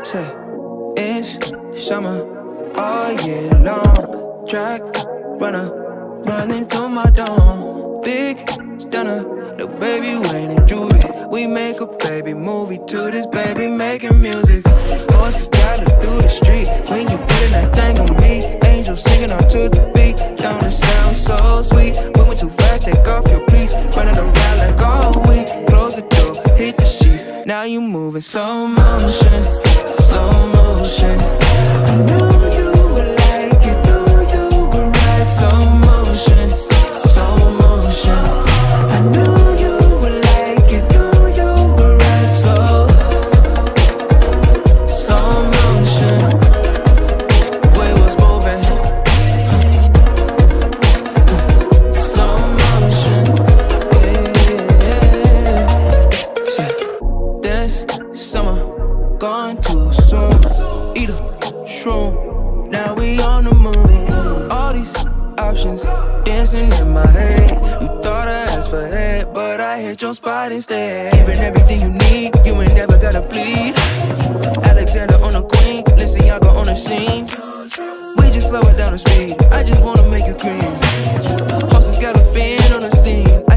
Say, it's summer all year long. Track runner, running through my dome. Big stunner, the baby waiting Juvi. We make a baby movie to this baby making music. Horses gallop through the street when you putting that thing on me. Angels singing out to the beat, don't it sound so sweet? Moving too fast, take off your cleats, running around like all week. Close the door, hit the sheets, now you moving slow motion, slow motion. I knew you would like it, knew you would ride slow motion, slow motion. I knew you would like it, knew you would ride slow, slow motion. Way was moving, slow motion. Yeah. This summer gone too soon. Eat a shroom, now we on the moon. All these options dancing in my head. You thought I asked for head, but I hit your spot instead. Giving everything you need, you ain't never gotta plead. Alexander on the queen, listen, y'all go on the scene. We just slow it down the speed, I just wanna make you cream. Horses galloping on the scene, I